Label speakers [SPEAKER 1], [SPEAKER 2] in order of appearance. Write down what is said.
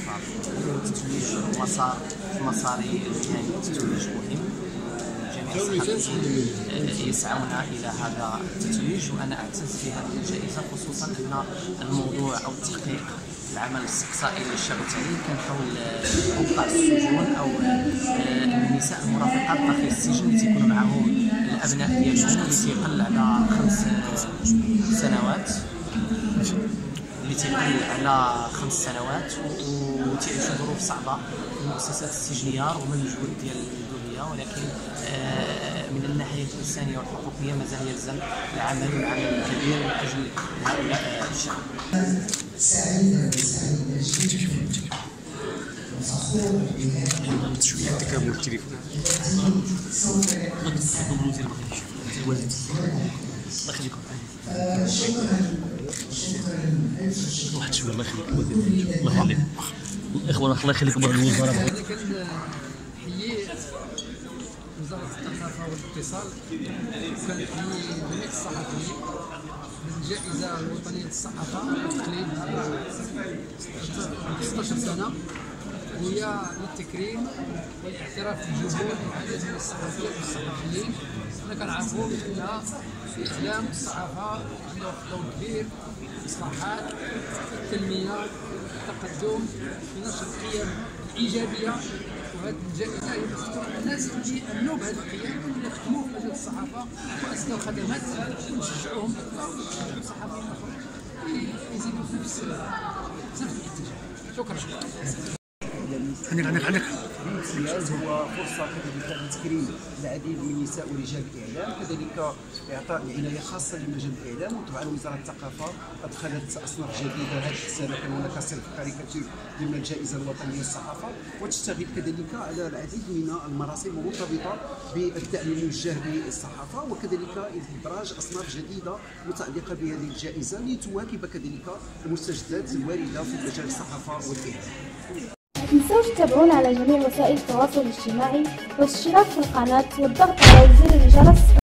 [SPEAKER 1] التتويج مساري المهني التتويج مهم. جميع الصحفيين يسعون الى هذا التتويج، وانا اعتز بهذه الجائزه خصوصا ان الموضوع او التحقيق العمل الاستقصائي للشاب التعليم كان حول اوقاع السجون او النساء المرافقات داخل السجن اللي تيكونوا معهم الابناء ديالهم اللي تيقل على 5 سنوات وتعيشوا ظروف صعبه في المؤسسات السجنيه رغم الجهود ديال الدوليه، ولكن من الناحيه الانسانيه والحقوقيه مازال يلزم العمل الكبير من اجل هؤلاء الشعب.
[SPEAKER 2] شويه تكابل التليفون. الله يخليكم. واحد شويه الله يخليك. الله يخليك. الاخوان الله يخليكم بعض الوزراء.
[SPEAKER 3] انا كنحيي وزاره الثقافه والاتصال وكنحيي جميع الصحفيين بالجائزه الوطنيه للصحافه والتقليد 16 سنه، وهي للتكريم والاعتراف بالجهود العديد من الصحفيات والصحفيين. حنا كنعرفوا ان الاعلام والصحافه عندها دور كبير في الاصلاحات، في التنميه، في التقدم، في نشر القيم الايجابيه، وهذه الجائزه هي تفتح الناس اللي امنوا بهذه القيم واللي خدموا في مجال الصحافه واسسوا خدمات ونشجعوهم اكثر ونشجعوا الصحفيين الاخرين يزيدوا في نفس الاتجاه. شكرا.
[SPEAKER 2] عندك
[SPEAKER 4] الامتياز هو فرصه كذلك لتكريم العديد من نساء ورجال الاعلام، كذلك اعطاء عنايه خاصه لمجال الاعلام. وطبعا وزاره الثقافه ادخلت اصناف جديده هذه السنه، كان هناك صنف كاريكاتير ضمن الجائزه الوطنيه للصحافه، وتشتغل كذلك على العديد من المراسم المرتبطه بالدعم الموجه للصحافه، وكذلك ادراج اصناف جديده متعلقه بهذه الجائزه لتواكب كذلك المستجدات الوارده في مجال الصحافه والاعلام.
[SPEAKER 5] لا تنسوش تتابعونا على جميع وسائل التواصل الاجتماعي والاشتراك في القناة والضغط على زر الجرس